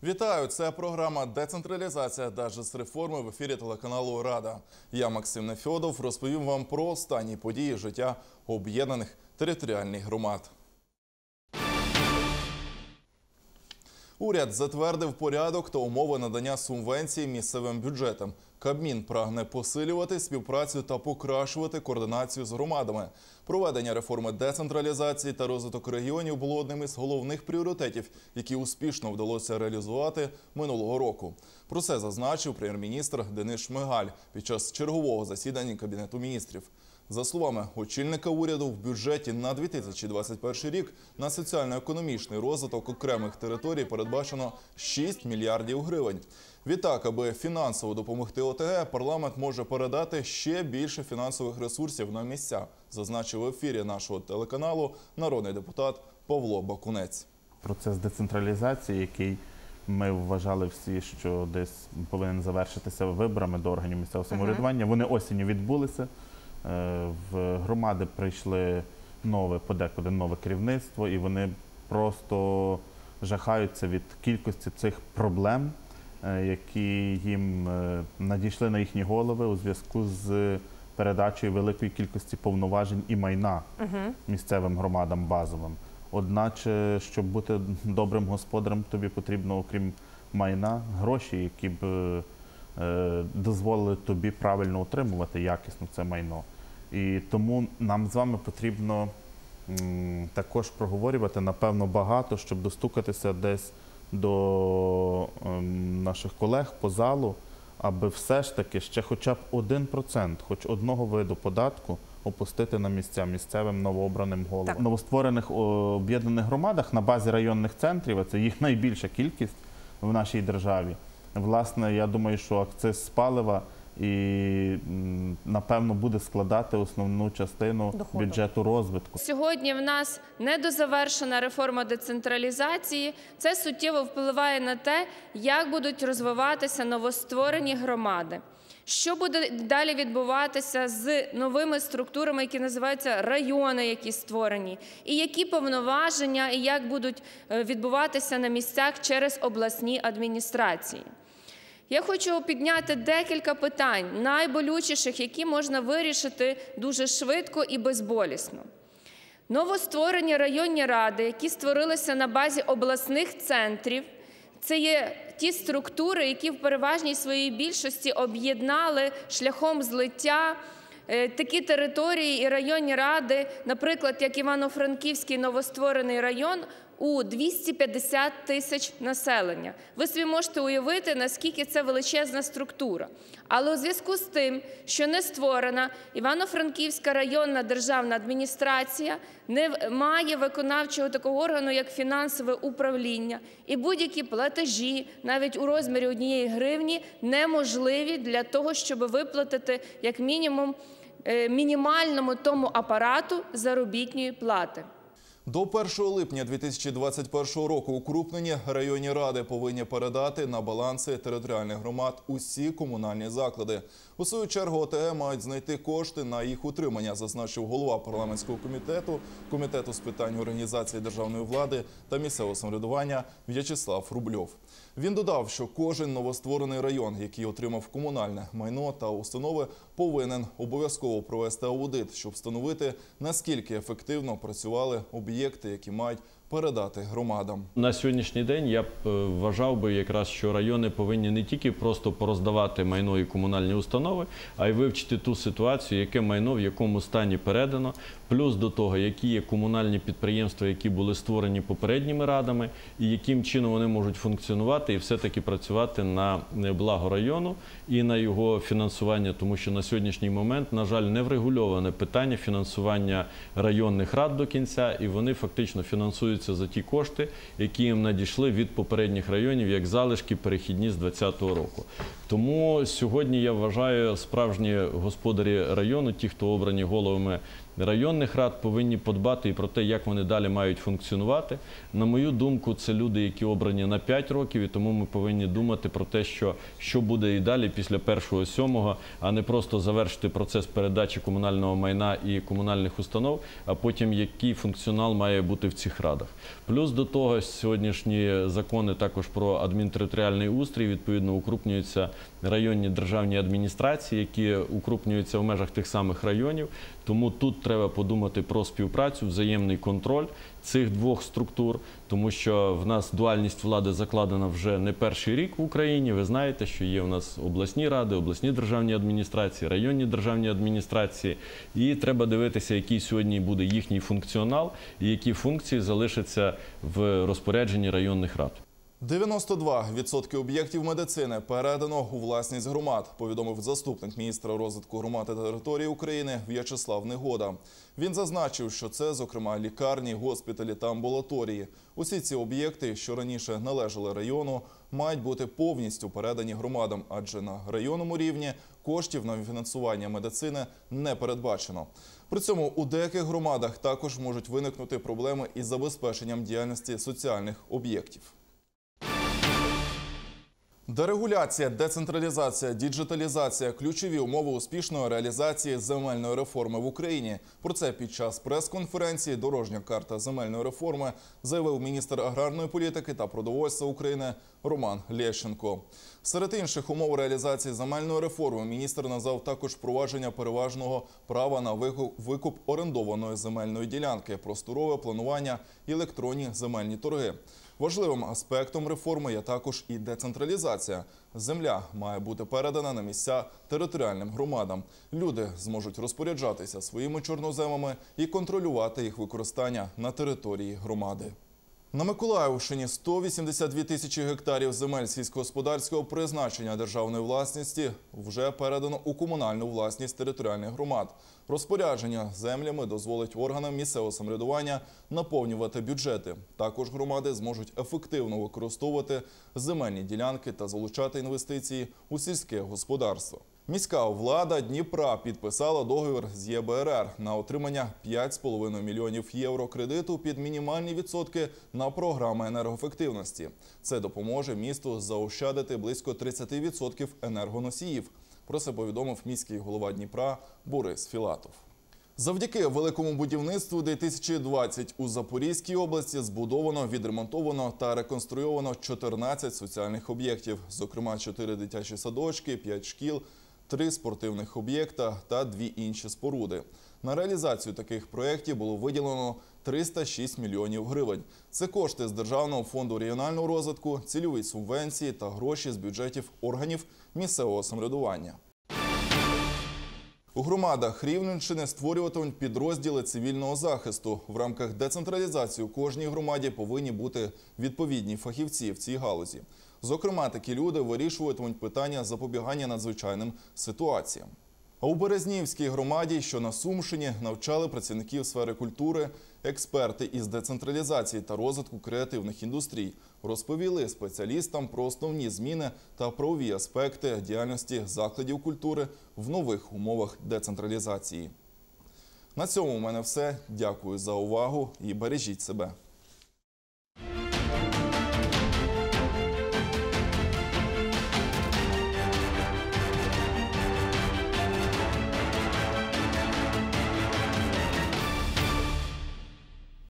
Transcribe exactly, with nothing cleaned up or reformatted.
Вітаю! Це програма «Децентралізація Держреформи» в ефірі телеканалу «Рада». Я, Максим Нефьодов, розповім вам про останні події життя об'єднаних територіальних громад. Уряд затвердив порядок та умови надання субвенцій місцевим бюджетам. Кабмін прагне посилювати співпрацю та покращувати координацію з громадами. Проведення реформи децентралізації та розвиток регіонів було одним із головних пріоритетів, які успішно вдалося реалізувати минулого року. Про це зазначив прем'єр-міністр Денис Шмигаль під час чергового засідання Кабінету міністрів. За словами очільника уряду, в бюджеті на дві тисячі двадцять перший рік на соціально-економічний розвиток окремих територій передбачено шість мільярдів гривень. Відтак, аби фінансово допомогти ОТГ, парламент може передати ще більше фінансових ресурсів на місця, зазначив в ефірі нашого телеканалу народний депутат Павло Бакунець. Процес децентралізації, який ми вважали всі, що десь повинен завершитися виборами до органів місцевого самоврядування, вони осінню відбулися. В громади прийшли нове, подекуди нове керівництво, і вони просто жахаються від кількості цих проблем, які їм надійшли на їхні голови у зв'язку з передачею великої кількості повноважень і майна місцевим громадам базовим. Одначе, щоб бути добрим господарем, тобі потрібно, окрім майна, гроші, які б дозволили тобі правильно утримувати якісно це майно. І тому нам з вами потрібно м, також проговорювати, напевно, багато, щоб достукатися десь до ем, наших колег по залу, аби все ж таки ще хоча б один процент, хоч одного виду податку опустити на місця місцевим новообраним головам. В новостворених об'єднаних громадах на базі районних центрів, а це їх найбільша кількість в нашій державі, власне, я думаю, що акциз з палива і, напевно, буде складати основну частину доходу бюджету розвитку. Сьогодні в нас недозавершена реформа децентралізації. Це суттєво впливає на те, як будуть розвиватися новостворені громади. Що буде далі відбуватися з новими структурами, які називаються райони, які створені, і які повноваження, і як будуть відбуватися на місцях через обласні адміністрації. Я хочу підняти декілька питань, найболючіших, які можна вирішити дуже швидко і безболісно. Новостворені районні ради, які створилися на базі обласних центрів, це є ті структури, які в переважній своїй більшості об'єднали шляхом злиття такі території і районні ради, наприклад, як Івано-Франківський новостворений район, у двісті п'ятдесят тисяч населення. Ви собі можете уявити, наскільки це величезна структура. Але у зв'язку з тим, що не створена Івано-Франківська районна державна адміністрація, не має виконавчого такого органу, як фінансове управління, і будь-які платежі, навіть у розмірі однієї гривні, неможливі для того, щоб виплатити, як мінімум, мінімальному тому апарату заробітної плати. До першого липня дві тисячі двадцять першого року укрупнені районні ради повинні передати на баланси територіальних громад усі комунальні заклади. У свою чергу ОТГ мають знайти кошти на їх утримання, зазначив голова парламентського комітету, Комітету з питань організації державної влади та місцевого самоврядування В'ячеслав Рубльов. Він додав, що кожен новостворений район, який отримав комунальне майно та установи, повинен обов'язково провести аудит, щоб встановити, наскільки ефективно працювали об'єкти, які мають передати громадам. На сьогоднішній день я б вважав би якраз, що райони повинні не тільки просто пороздавати майно і комунальні установи, а й вивчити ту ситуацію, яке майно в якому стані передано, плюс до того, які є комунальні підприємства, які були створені попередніми радами, і яким чином вони можуть функціонувати і все-таки працювати на благо району і на його фінансування, тому що на сьогоднішній момент, на жаль, не врегульоване питання фінансування районних рад до кінця, і вони фактично фінансують за ті кошти, які їм надійшли від попередніх районів, як залишки перехідні з двадцятого року. Тому сьогодні, я вважаю, справжні господарі району, ті, хто обрані головами районних рад повинні подбати і про те, як вони далі мають функціонувати. На мою думку, це люди, які обрані на п'ять років, і тому ми повинні думати про те, що, що буде і далі після першого сьомого, а не просто завершити процес передачі комунального майна і комунальних установ, а потім який функціонал має бути в цих радах. Плюс до того, сьогоднішні закони також про адмінтериторіальний устрій, відповідно, укрупнюються районні державні адміністрації, які укрупнюються в межах тих самих районів. Тому тут треба подумати про співпрацю, взаємний контроль цих двох структур, тому що в нас дуальність влади закладена вже не перший рік в Україні. Ви знаєте, що є у нас обласні ради, обласні державні адміністрації, районні державні адміністрації. І треба дивитися, який сьогодні буде їхній функціонал і які функції залишаться в розпорядженні районних рад. дев'яносто два відсотки об'єктів медицини передано у власність громад, повідомив заступник міністра розвитку громад та території України В'ячеслав Негода. Він зазначив, що це, зокрема, лікарні, госпіталі та амбулаторії. Усі ці об'єкти, що раніше належали району, мають бути повністю передані громадам, адже на районному рівні коштів на фінансування медицини не передбачено. При цьому у деяких громадах також можуть виникнути проблеми із забезпеченням діяльності соціальних об'єктів. Дерегуляція, децентралізація, діджиталізація – ключові умови успішної реалізації земельної реформи в Україні. Про це під час прес-конференції «Дорожня карта земельної реформи» заявив міністр аграрної політики та продовольства України Роман Лещенко. Серед інших умов реалізації земельної реформи міністр назвав також впровадження переважного права на викуп орендованої земельної ділянки, просторове планування і електронні земельні торги. Важливим аспектом реформи є також і децентралізація. Земля має бути передана на місця територіальним громадам. Люди зможуть розпоряджатися своїми чорноземами і контролювати їх використання на території громади. На Миколаївщині сто вісімдесят дві тисячі гектарів земель сільськогосподарського призначення державної власності вже передано у комунальну власність територіальних громад. Розпорядження землями дозволить органам місцевого самоврядування наповнювати бюджети. Також громади зможуть ефективно використовувати земельні ділянки та залучати інвестиції у сільське господарство. Міська влада Дніпра підписала договір з Є Б Р Р на отримання п'ять з половиною мільйонів євро кредиту під мінімальні відсотки на програми енергоефективності. Це допоможе місту заощадити близько тридцять відсотків енергоносіїв. Про це повідомив міський голова Дніпра Борис Філатов. Завдяки великому будівництву дві тисячі двадцять у Запорізькій області збудовано, відремонтовано та реконструйовано чотирнадцять соціальних об'єктів, зокрема чотири дитячі садочки, п'ять шкіл, три спортивних об'єкта та дві інші споруди. На реалізацію таких проєктів було виділено триста шість мільйонів гривень. Це кошти з Державного фонду регіонального розвитку, цільові субвенції та гроші з бюджетів органів місцевого самоврядування. У громадах Рівненщини створюватимуть підрозділи цивільного захисту. В рамках децентралізації у кожній громаді повинні бути відповідні фахівці в цій галузі. Зокрема, такі люди вирішуватимуть питання запобігання надзвичайним ситуаціям. А у Березнівській громаді, що на Сумщині, навчали працівників сфери культури, експерти із децентралізації та розвитку креативних індустрій. Розповіли спеціалістам про основні зміни та правові аспекти діяльності закладів культури в нових умовах децентралізації. На цьому у мене все. Дякую за увагу і бережіть себе.